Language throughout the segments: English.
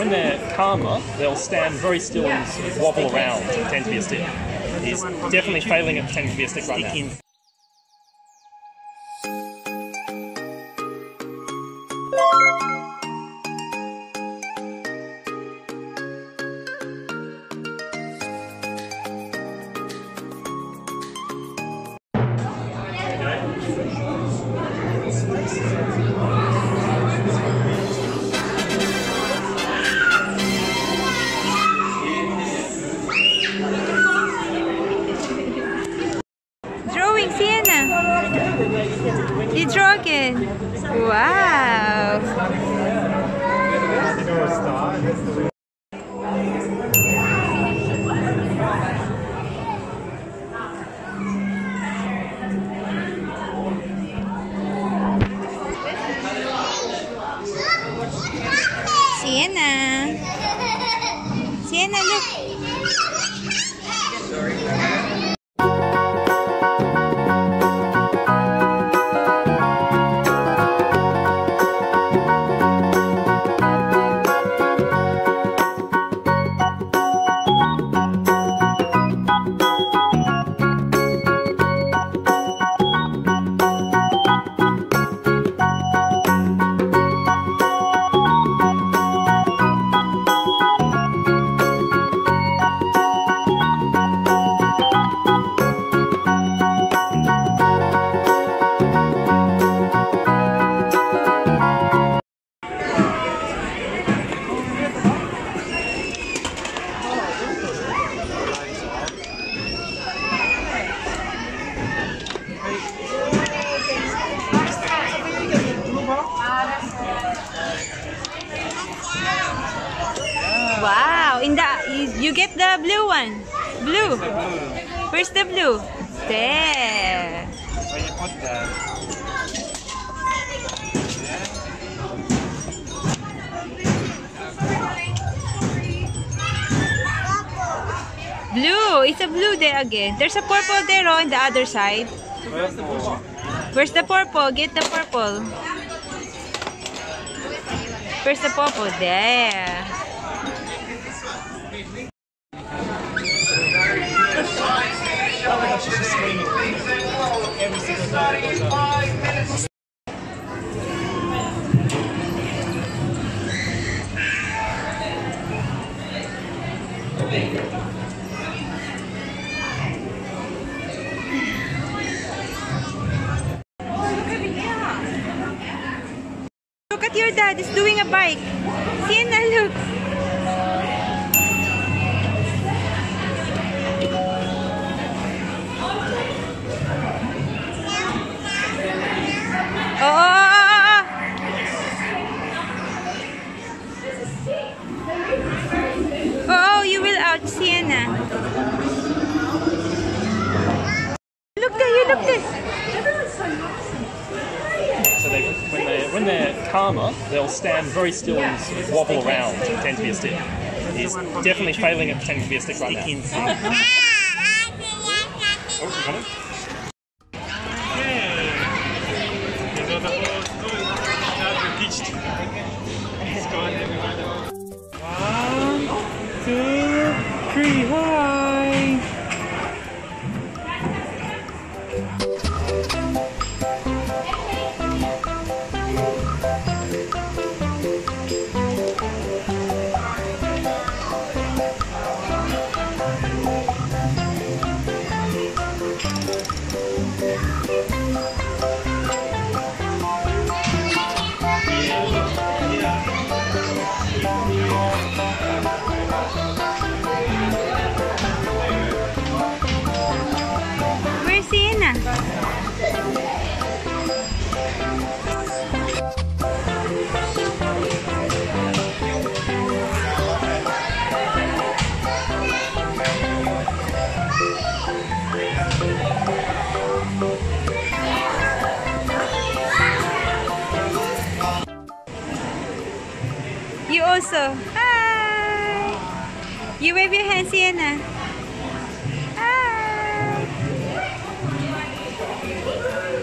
when they're calmer, they'll stand very still and sort of wobble around and pretend to be a stick. He's definitely failing at pretending to be a stick right now. Drawing, Sienna. You draw again. Wow. Sienna. Sienna, look. Wow, you get the blue one. Blue. Where's the blue? There. Where you put that? Blue. It's a blue there again. There's a purple there on the other side. Where's the purple? Get the purple. Where's the purple? There. Look at your dad, he's doing a bike. Sienna, look. Oh, you will out, Sienna. Look there, you look there. So when they're calmer, they'll stand very still and sort of wobble around and pretend to be a stick. He's definitely failing at pretending to be a stick right now. Oh, you got it? One, two, three, hi! Where's Sienna? You also. Hi! You wave your hand, Sienna. Hi!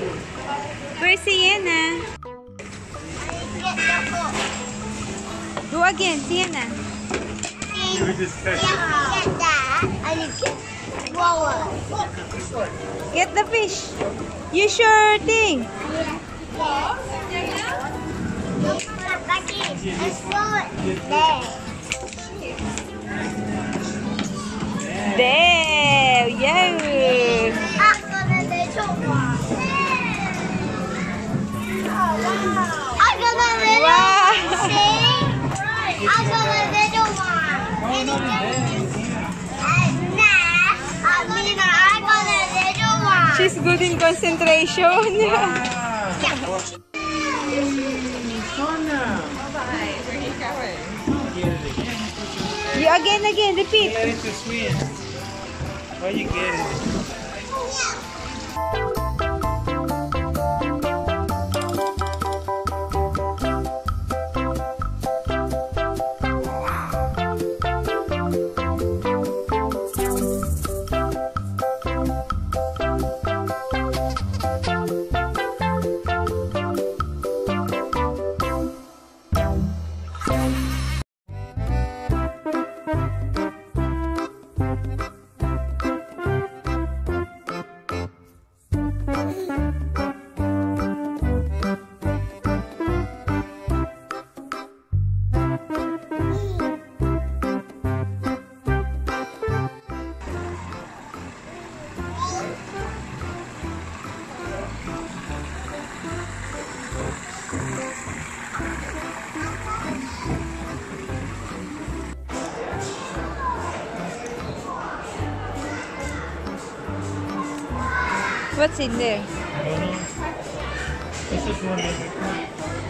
Where's Sienna? Go again, Sienna. We just catch it. Get that. And you can roll it. Get the fish. Use your thing. Bucket. Let's roll it. There. There. Yeah. I'm gonna little one. Oh, wow. I'm gonna little Wow. one. See? I'm gonna little one. And now, I'm gonna little one. She's good in concentration. You again, repeat. Let it to swim. Why you get it? What's in there? I don't know. This is one of the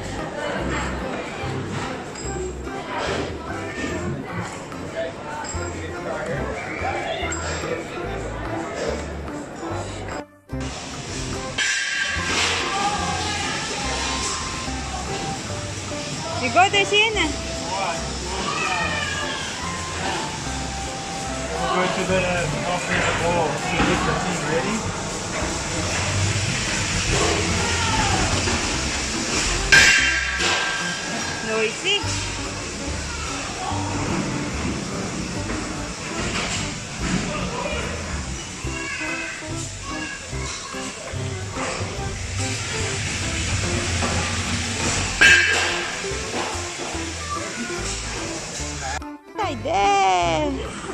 You go there, Sienna. Go to the offensive wall to get the team ready. Noisy. Right there.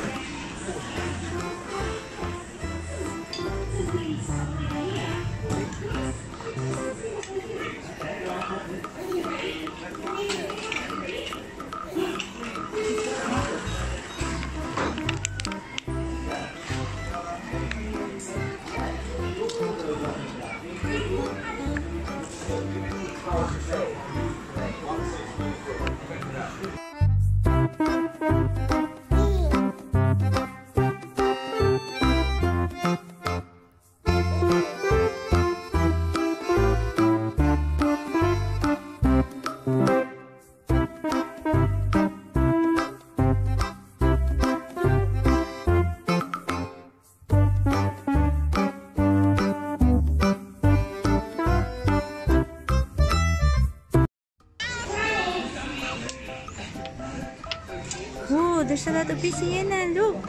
Oh, there's a lot of fish, Sienna. Look.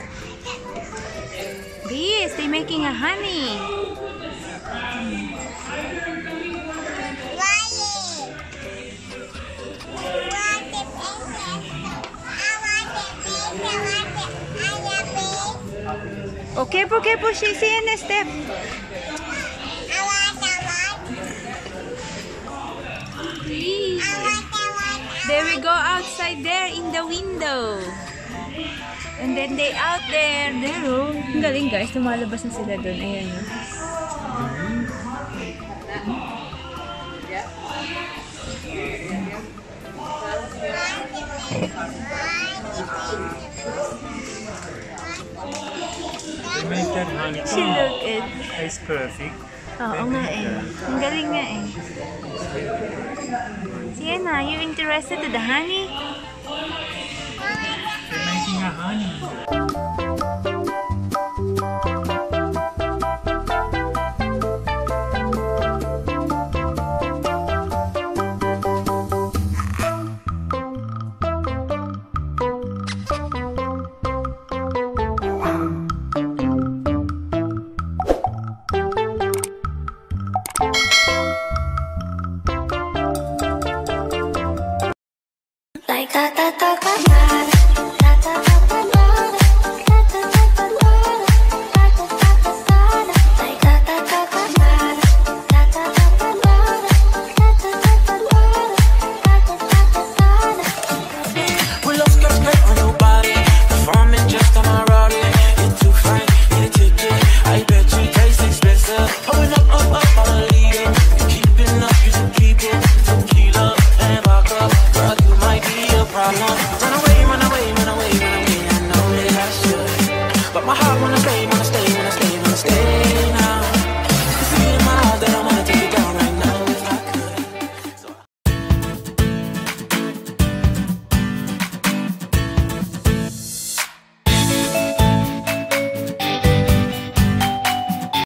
This, they're making a honey. Oh, careful, careful, Sienna, step. There we go outside there in the window. And then they out there. There, oh. Ang galing, guys. Tumalabas na sila doon. Ayan, oh. You make that honey. She look it. It's perfect. Oo nga eh. Ang galing nga eh. Sienna, are you interested to the honey? They're making a honey. たとかない